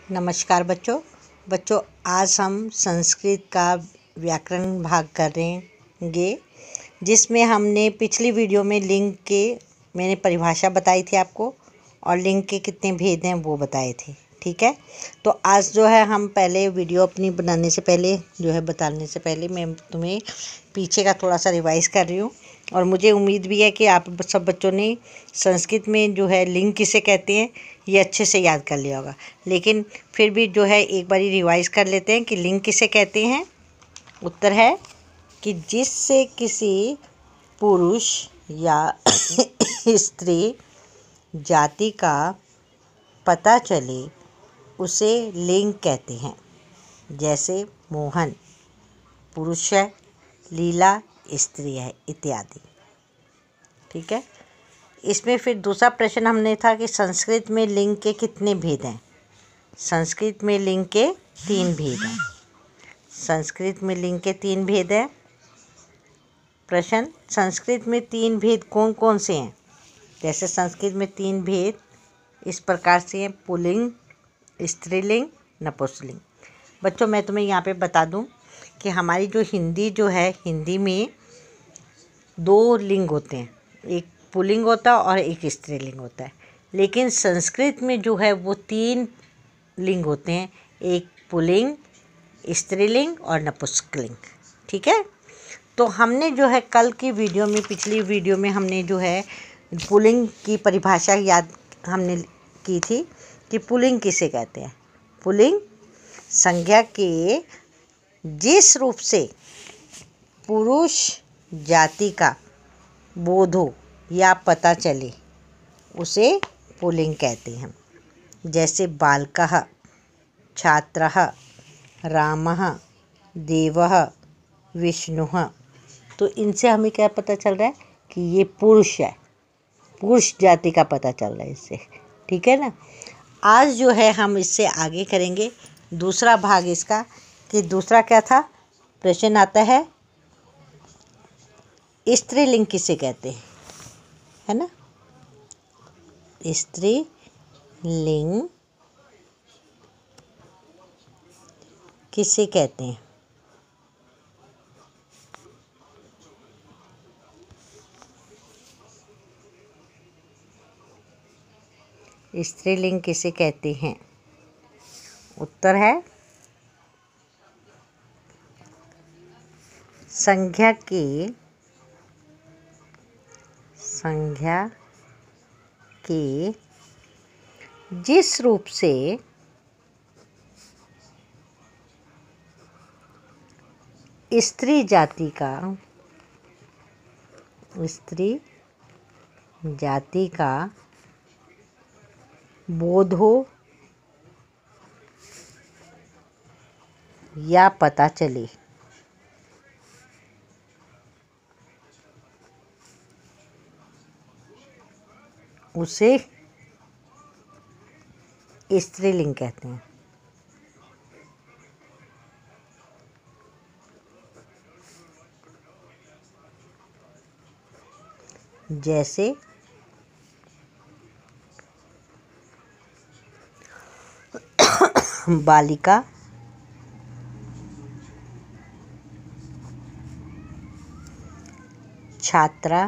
नमस्कार बच्चों आज हम संस्कृत का व्याकरण भाग करेंगे, जिसमें हमने पिछली वीडियो में लिंग के मैंने परिभाषा बताई थी आपको, और लिंग के कितने भेद हैं वो बताए थे। ठीक है, तो आज जो है हम पहले वीडियो अपनी बनाने से पहले बताने से पहले मैं तुम्हें पीछे का थोड़ा सा रिवाइज कर रही हूँ। और मुझे उम्मीद भी है कि आप सब बच्चों ने संस्कृत में लिंग किसे कहते हैं ये अच्छे से याद कर लिया होगा, लेकिन फिर भी एक बारी रिवाइज कर लेते हैं कि लिंग किसे कहते हैं। उत्तर है कि जिससे किसी पुरुष या स्त्री जाति का पता चले उसे लिंग कहते हैं। जैसे मोहन पुरुष है, लीला स्त्री है, इत्यादि। ठीक है, इसमें फिर दूसरा प्रश्न हमने था कि संस्कृत में लिंग के कितने भेद हैं। संस्कृत में लिंग के 3 भेद हैं। संस्कृत में लिंग के 3 भेद हैं। प्रश्न, संस्कृत में 3 भेद कौन कौन से हैं। जैसे संस्कृत में 3 भेद इस प्रकार से हैं: पुल्लिंग, स्त्रीलिंग, नपुंसकलिंग। बच्चों मैं तुम्हें यहाँ पे बता दूँ कि हमारी हिंदी में 2 लिंग होते हैं, एक पुल्लिंग होता है और एक स्त्रीलिंग होता है। लेकिन संस्कृत में वो 3 लिंग होते हैं, एक पुल्लिंग, स्त्रीलिंग और नपुंसकलिंग। ठीक है, तो हमने कल की वीडियो में, पिछली वीडियो में हमने पुल्लिंग की परिभाषा हमने की थी कि पुल्लिंग किसे कहते हैं। पुल्लिंग संज्ञा के जिस रूप से पुरुष जाति का बोध हो या पता चले उसे पुल्लिंग कहते हैं। जैसे बालकः, छात्रः, रामः, देवः, विष्णुः। तो इनसे हमें क्या पता चल रहा है कि ये पुरुष है, पुरुष जाति का पता चल रहा है इससे। ठीक है ना। आज हम इससे आगे करेंगे दूसरा भाग इसका, कि दूसरा क्या था। प्रश्न आता है स्त्रीलिंग किसे कहते हैं, है ना। स्त्रीलिंग किसे कहते हैं। स्त्रीलिंग किसे कहते हैं। उत्तर है संज्ञा के जिस रूप से स्त्री जाति का बोध हो या पता चले उसे स्त्रीलिंग कहते हैं। जैसे बालिका, छात्रा,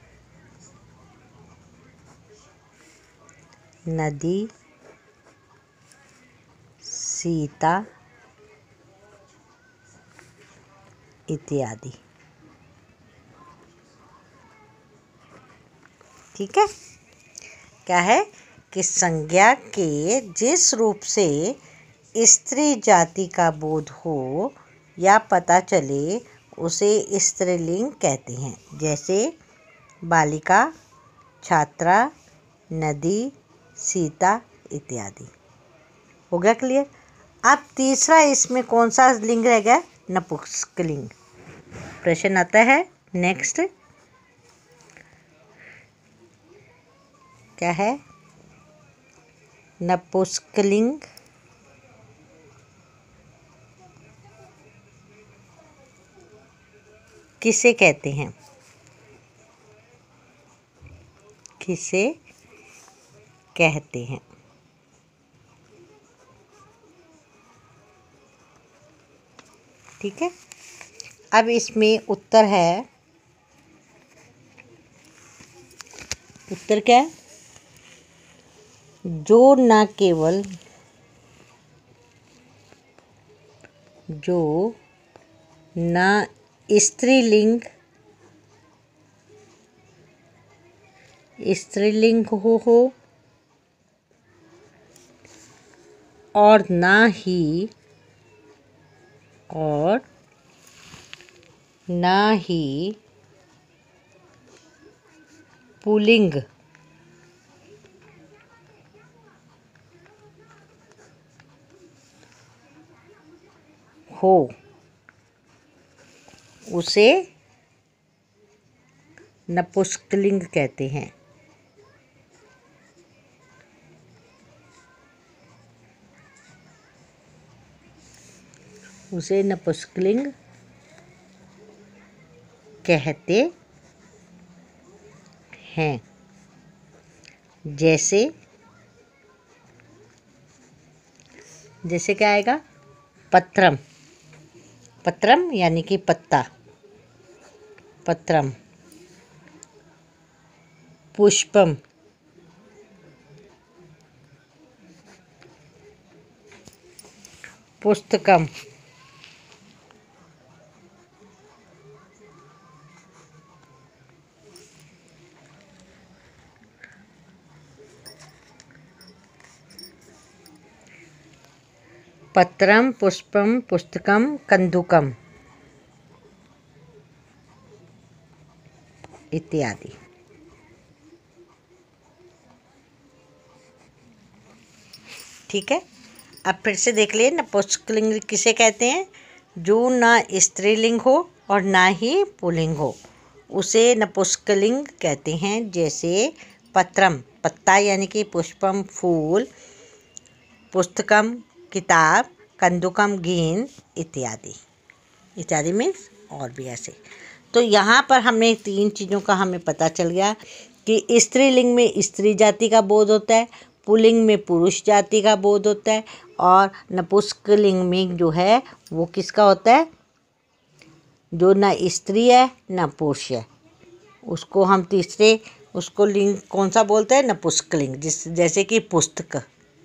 नदी, सीता इत्यादि। ठीक है, क्या है कि संज्ञा के जिस रूप से स्त्री जाति का बोध हो या पता चले उसे स्त्रीलिंग कहते हैं। जैसे बालिका, छात्रा, नदी, सीता इत्यादि। हो गया क्लियर। अब तीसरा इसमें कौन सा लिंग रह गया, नपुंसकलिंग। प्रश्न आता है नेक्स्ट, क्या है नपुंसकलिंग किसे कहते हैं। किसे कहते हैं। ठीक है। अब इसमें उत्तर है, उत्तर क्या है? जो न केवल स्त्रीलिंग हो और ना ही पुल्लिंग हो, उसे नपुंसकलिंग कहते हैं। उसे नपुंसकलिंग कहते हैं। जैसे क्या आएगा? पत्रम, पत्रम यानी कि पत्ता, पत्रम। पुष्पम, पुस्तकम। पत्रम, पुष्पम, पुस्तकम, कंदुकम इत्यादि। ठीक है। अब फिर से देख लिए, नपुंसकलिंग किसे कहते हैं? जो ना स्त्रीलिंग हो और ना ही पुल्लिंग हो, उसे नपुंसकलिंग कहते हैं। जैसे पत्रम, पत्ता यानी कि पुष्पम, फूल, पुस्तकम, किताब, कंदुकम, गेंद इत्यादि। इत्यादि मीन्स और भी ऐसे। तो यहाँ पर हमें 3 चीज़ों का हमें पता चल गया कि स्त्रीलिंग में स्त्री जाति का बोध होता है, पुल्लिंग में पुरुष जाति का बोध होता है, और नपुंसकलिंग में जो है वो किसका होता है? जो ना स्त्री है ना पुरुष है, उसको हम उसको लिंग कौन सा बोलते हैं? नपुंसकलिंग। जैसे कि पुस्तक,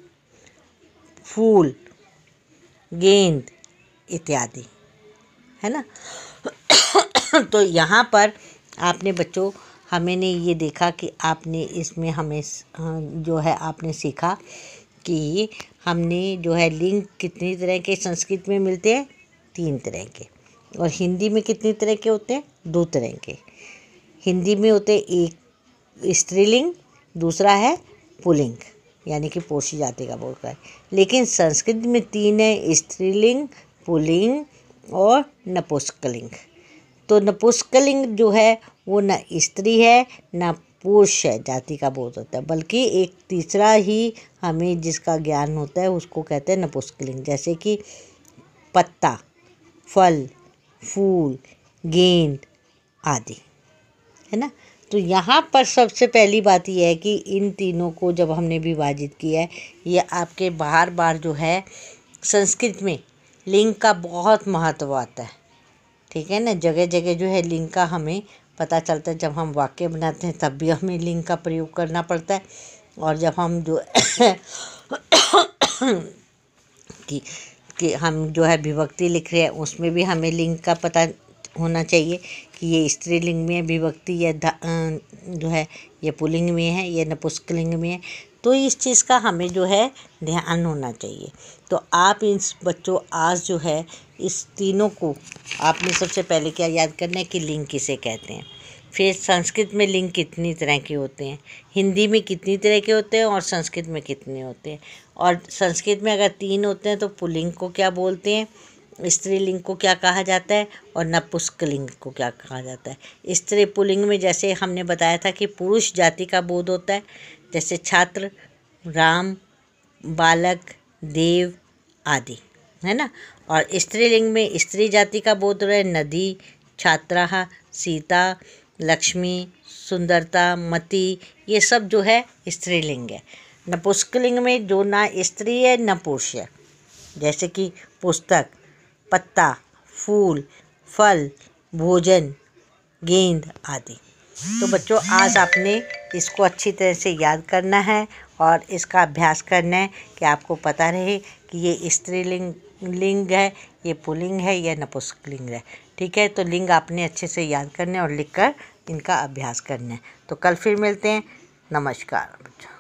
फूल, गेंद इत्यादि, है ना। तो यहाँ पर आपने बच्चों हमने ये देखा कि आपने इसमें हमें जो है आपने सीखा कि हमने जो है लिंग कितनी तरह के संस्कृत में मिलते हैं? 3 तरह के। और हिंदी में कितनी तरह के होते हैं? 2 तरह के। हिंदी में होते हैं, एक स्त्रीलिंग, दूसरा है पुल्लिंग यानी कि पुरुष जाति का बोध है। लेकिन संस्कृत में 3 है, स्त्रीलिंग, पुल्लिंग और नपुंसकलिंग। तो नपुंसकलिंग जो है वो न स्त्री है न पुरुष है जाति का बोध होता है, बल्कि एक तीसरा ही हमें जिसका ज्ञान होता है उसको कहते हैं नपुंसकलिंग। जैसे कि पत्ता, फल, फूल, गेंद आदि, है ना। तो यहाँ पर सबसे पहली बात यह है कि इन तीनों को जब हमने विभाजित किया है, ये आपके बार बार जो है संस्कृत में लिंग का बहुत महत्व आता है। ठीक है ना। जगह जगह जो है लिंग का हमें पता चलता है। जब हम वाक्य बनाते हैं तब भी हमें लिंग का प्रयोग करना पड़ता है, और जब हम जो कि हम जो है विभक्ति लिख रहे हैं उसमें भी हमें लिंग का पता होना चाहिए कि ये स्त्रीलिंग में है विभक्ति, या जो है ये पुल्लिंग में है, ये नपुंसकलिंग में है। तो इस चीज़ का हमें जो है ध्यान होना चाहिए। तो आप इन बच्चों आज जो है इस तीनों को आपने सबसे पहले क्या याद करना है कि लिंग किसे कहते हैं। फिर संस्कृत में लिंग कितनी तरह के होते हैं, हिंदी में कितनी तरह के होते हैं और संस्कृत में कितने होते हैं। और संस्कृत में अगर 3 होते हैं तो पुल्लिंग को क्या बोलते हैं, स्त्रीलिंग को क्या कहा जाता है, और नपुंसकलिंग को क्या कहा जाता है। स्त्री पुल्लिंग में जैसे हमने बताया था कि पुरुष जाति का बोध होता है, जैसे छात्र, राम, बालक, देव आदि, है ना। और स्त्रीलिंग में स्त्री जाति का बोध रहे, नदी, छात्रा, सीता, लक्ष्मी, सुंदरता, मति, ये सब जो है स्त्रीलिंग है। नपुंसकलिंग में जो ना स्त्री है न पुरुष है, जैसे कि पुस्तक, पत्ता, फूल, फल, भोजन, गेंद आदि। तो बच्चों आज आपने इसको अच्छी तरह से याद करना है और इसका अभ्यास करना है कि आपको पता रहे कि ये स्त्रीलिंग लिंग है, ये पुल्लिंग है या नपुंसकलिंग है। ठीक है, तो लिंग आपने अच्छे से याद करने और लिखकर इनका अभ्यास करना है। तो कल फिर मिलते हैं। नमस्कार बच्चों।